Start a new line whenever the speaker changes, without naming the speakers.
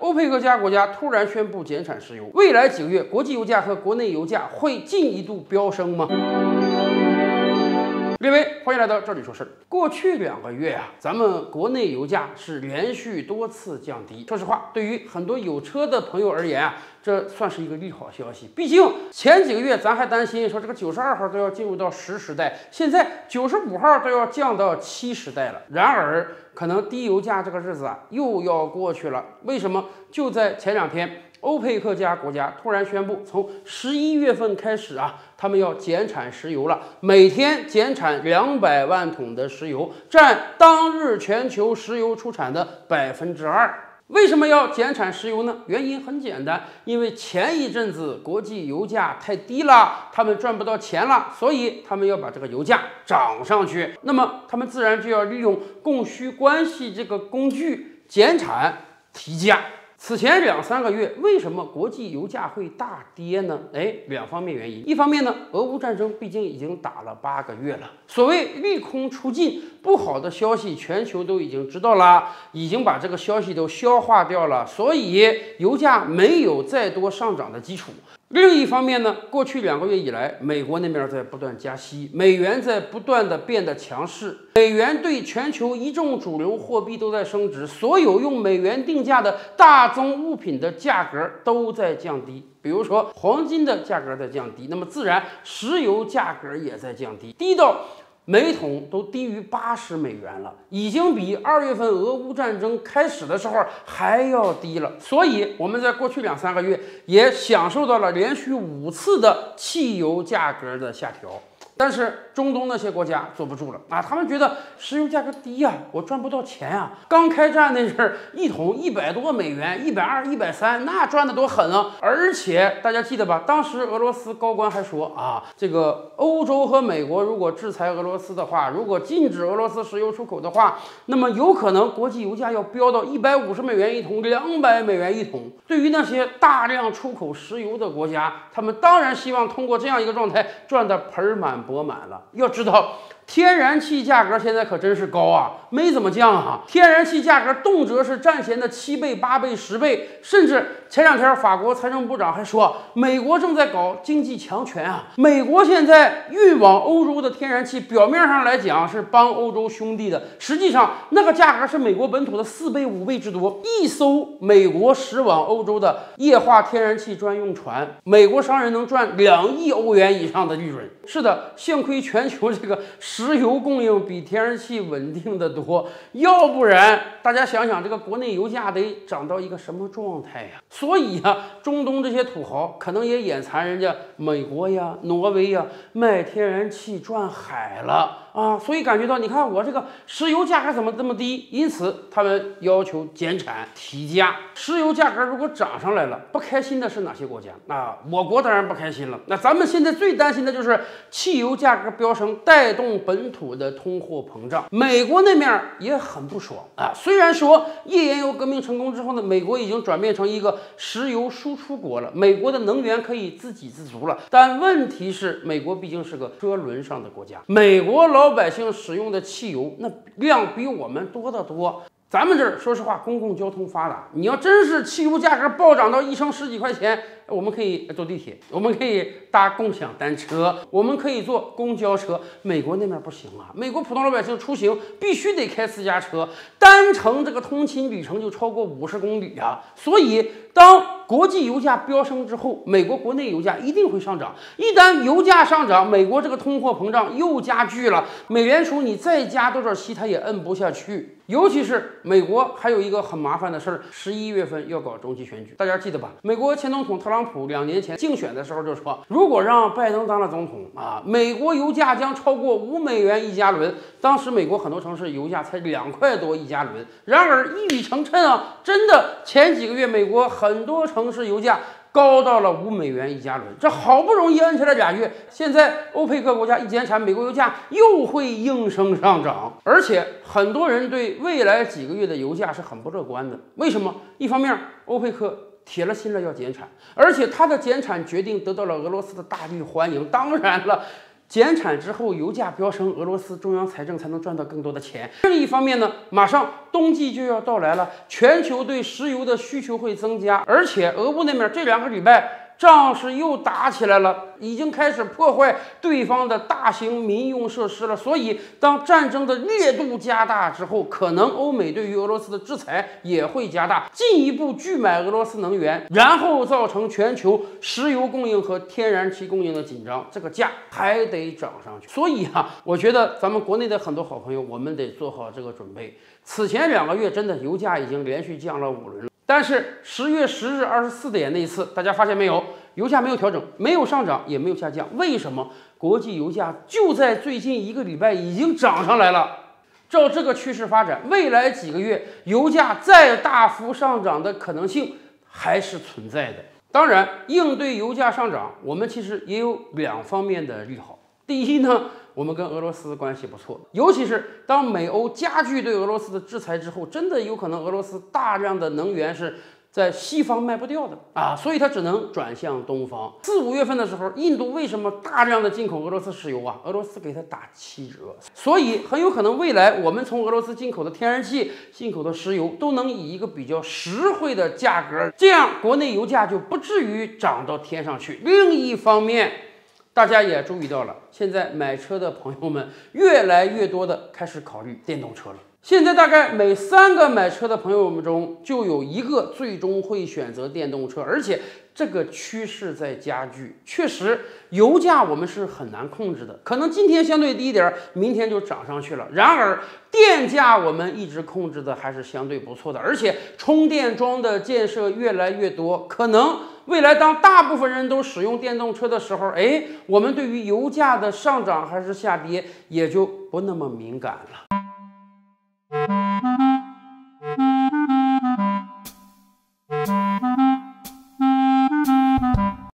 欧佩克家国家突然宣布减产石油，未来几个月国际油价和国内油价会进一步飙升吗？各位，欢迎来到这里说事儿。过去2个月啊，咱们国内油价是连续多次降低。说实话，对于很多有车的朋友而言啊，这算是一个利好消息。毕竟前几个月咱还担心说这个92号都要进入到10时代，现在95号都要降到7时代了。然而，可能低油价这个日子啊又要过去了。为什么？就在前2天。欧佩克家国家突然宣布，从11月份开始啊，他们要减产石油了，每天减产200万桶的石油，占当日全球石油出产的2%。为什么要减产石油呢？原因很简单，因为前一阵子国际油价太低了，他们赚不到钱了，所以他们要把这个油价涨上去。那么他们自然就要利用供需关系这个工具减产提价。此前2、3个月，为什么国际油价会大跌呢？2方面原因。一方面呢，俄乌战争毕竟已经打了8个月了，所谓利空出尽，不好的消息全球都已经知道了，已经把这个消息都消化掉了，所以油价没有再多上涨的基础。另一方面呢，过去2个月以来，美国那边在不断加息，美元在不断的变得强势，美元对全球一众主流货币都在升值，所有用美元定价的大宗物品的价格都在降低。比如说黄金的价格在降低，那么自然石油价格也在降低，低到每桶都低于80美元了，已经比2月份俄乌战争开始的时候还要低了。所以我们在过去2、3个月也享受到了连续5次的汽油价格的下调。但是中东那些国家坐不住了啊，他们觉得石油价格低呀，我赚不到钱啊。刚开战那阵儿，一桶100多美元，120、130，那赚的多狠啊！而且大家记得吧，当时俄罗斯高官还说啊，这个欧洲和美国如果制裁俄罗斯的话，如果禁止俄罗斯石油出口的话，那么有可能国际油价要飙到150美元一桶，200美元一桶。对于那些大量出口石油的国家，他们当然希望通过这样一个状态赚得盆满钵满了。要知道，天然气价格现在可真是高啊，没怎么降啊。天然气价格动辄是战前的7倍、8倍、10倍，甚至前2天法国财政部长还说，美国正在搞经济强权啊。美国现在运往欧洲的天然气，表面上来讲是帮欧洲兄弟的，实际上那个价格是美国本土的4倍、5倍之多。一艘美国驶往欧洲的液化天然气专用船，美国商人能赚2亿欧元以上的利润。是的，幸亏全球这个石油供应比天然气稳定的多，要不然大家想想，这个国内油价得涨到一个什么状态呀？所以啊，中东这些土豪可能也眼馋人家美国呀、挪威呀卖天然气赚海了啊，所以感觉到你看我这个石油价格怎么这么低？因此他们要求减产提价。石油价格如果涨上来了，不开心的是哪些国家？我国当然不开心了。那咱们现在最担心的就是汽油价格飙升，带动本土的通货膨胀。美国那面也很不爽啊。虽然说页岩油革命成功之后呢，美国已经转变成一个石油输出国了，美国的能源可以自给自足了。但问题是，美国毕竟是个车轮上的国家，美国老百姓使用的汽油那量比我们多得多。咱们这儿说实话，公共交通发达，你要真是汽油价格暴涨到1升10几块钱，我们可以坐地铁，我们可以搭共享单车，我们可以坐公交车。美国那边不行啊，美国普通老百姓出行必须得开私家车，单程这个通勤旅程就超过50公里啊。所以当国际油价飙升之后，美国国内油价一定会上涨。一旦油价上涨，美国这个通货膨胀又加剧了，美联储你再加多少息，它也摁不下去。尤其是美国还有一个很麻烦的事儿，11月份要搞中期选举，大家记得吧？美国前总统特朗普2年前竞选的时候就说，如果让拜登当了总统啊，美国油价将超过5美元一加仑。当时美国很多城市油价才2块多一加仑。然而一语成谶啊，真的前几个月美国很多城市油价高到了5美元一加仑，这好不容易摁下来2月，现在欧佩克国家一减产，美国油价又会应声上涨。而且很多人对未来几个月的油价是很不乐观的。为什么？一方面，欧佩克铁了心了要减产，而且它的减产决定得到了俄罗斯的大力欢迎。当然了， 减产之后油价飙升，俄罗斯中央财政才能赚到更多的钱。另一方面呢，马上冬季就要到来了，全球对石油的需求会增加，而且俄乌那边这2个礼拜仗是又打起来了，已经开始破坏对方的大型民用设施了。所以，当战争的烈度加大之后，可能欧美对于俄罗斯的制裁也会加大，进一步拒买俄罗斯能源，然后造成全球石油供应和天然气供应的紧张，这个价还得涨上去。所以啊，我觉得咱们国内的很多好朋友，我们得做好这个准备。此前2个月，真的油价已经连续降了5轮了。但是10月10日24点那一次，大家发现没有？油价没有调整，没有上涨，也没有下降。为什么？国际油价就在最近1个礼拜已经涨上来了。照这个趋势发展，未来几个月油价再大幅上涨的可能性还是存在的。当然，应对油价上涨，我们其实也有2方面的利好。第一呢，我们跟俄罗斯关系不错，尤其是当美欧加剧对俄罗斯的制裁之后，真的有可能俄罗斯大量的能源是在西方卖不掉的啊，所以它只能转向东方。4、5月份的时候，印度为什么大量的进口俄罗斯石油啊？俄罗斯给它打7折，所以很有可能未来我们从俄罗斯进口的天然气、进口的石油都能以一个比较实惠的价格，这样国内油价就不至于涨到天上去。另一方面，大家也注意到了，现在买车的朋友们越来越多的开始考虑电动车了。现在大概每3个买车的朋友们中，就有1个最终会选择电动车，而且这个趋势在加剧。确实，油价我们是很难控制的，可能今天相对低一点，明天就涨上去了。然而，电价我们一直控制的还是相对不错的，而且充电桩的建设越来越多，可能未来当大部分人都使用电动车的时候，我们对于油价的上涨还是下跌也就不那么敏感了。